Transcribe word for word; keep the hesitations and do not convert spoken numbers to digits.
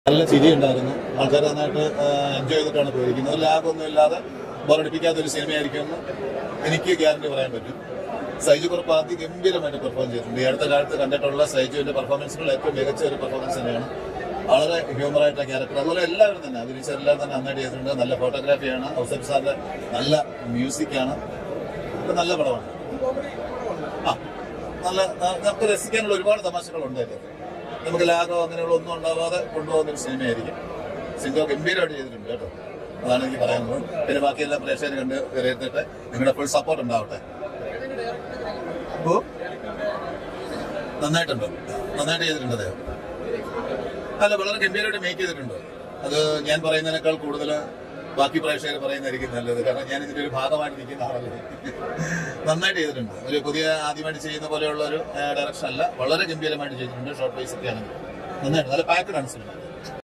നല്ല ചിരി ഉണ്ടായിരുന്നു. ആൾക്കാർ നന്നായിട്ട് എൻജോയ് ചെയ്തിട്ടാണ് പോയിരിക്കുന്നത്. ലാഭമൊന്നും ഇല്ലാതെ ബോറടിപ്പിക്കാത്ത ഒരു സിനിമയായിരിക്കുമെന്ന് എനിക്ക് ഗ്യാരണ്ടി പറയാൻ പറ്റും. സൈജു കുറുപ്പ് ആദ്യം ഗംഭീരമായിട്ട് പെർഫോം ചെയ്തിട്ടുണ്ട്. ഈ അടുത്ത കാലത്ത് കണ്ടിട്ടുള്ള സൈജുവിന്റെ പെർഫോമൻസുകൾ ഏറ്റവും മികച്ച ഒരു പെർഫോമൻസ് തന്നെയാണ്. വളരെ ഹ്യൂമറായിട്ട് ക്യാരക്ടർ, അതുപോലെ എല്ലാവരും തന്നെ അഭിനയിച്ചെല്ലാം തന്നെ നന്നായിട്ട് ചെയ്തിട്ടുണ്ട്. നല്ല ഫോട്ടോഗ്രാഫിയാണ്. ഔസഫ് സാറിന്റെ നല്ല മ്യൂസിക്കാണ്. ഇത് നല്ല പടമാണ്. ആ നല്ല നമുക്ക് രസിക്കാനുള്ള ഒരുപാട് തമാശകൾ ഉണ്ടായിരുന്നു. നമുക്ക് ലാഗോ അങ്ങനെയുള്ള ഒന്നും ഉണ്ടാവാതെ കൊണ്ടുപോകുന്ന ഒരു സിനിമയായിരിക്കും. സിംഗോ ഗംഭീരമായിട്ട് ചെയ്തിട്ടുണ്ട് കേട്ടോ. അതാണ് എനിക്ക് പറയാനുള്ളത്. പിന്നെ ബാക്കിയെല്ലാം പ്രേക്ഷകർ കണ്ട് വിലയിരുത്തിട്ട് നിങ്ങളുടെ ഫുൾ സപ്പോർട്ട് ഉണ്ടാവട്ടെ. അപ്പോ നന്നായിട്ടുണ്ട്, നന്നായിട്ട് ചെയ്തിട്ടുണ്ട് അദ്ദേഹം. അല്ല, വളരെ ഗംഭീരമായിട്ട് മേക്ക് ചെയ്തിട്ടുണ്ട്. അത് ഞാൻ പറയുന്നതിനേക്കാൾ കൂടുതൽ ബാക്കി പ്രേക്ഷകർ പറയുന്നതായിരിക്കും നല്ലത്. കാരണം ഞാൻ ഇതിന്റെ ഒരു ഭാഗമായിട്ട് നിൽക്കുന്ന ആളല്ലേ. നന്നായിട്ട് ചെയ്തിട്ടുണ്ട്. ഒരു പുതിയ ആദ്യമായിട്ട് ചെയ്യുന്ന പോലെയുള്ള ഒരു ഡയറക്ഷൻ അല്ല, വളരെ ഗംഭീരമായിട്ട് ചെയ്തിട്ടുണ്ട്. ഷോർട്ട് വൈസ് ഒക്കെ ആണെങ്കിൽ നന്നായിട്ട് നല്ല പാക്കഡ് ആണ് സിനിമ.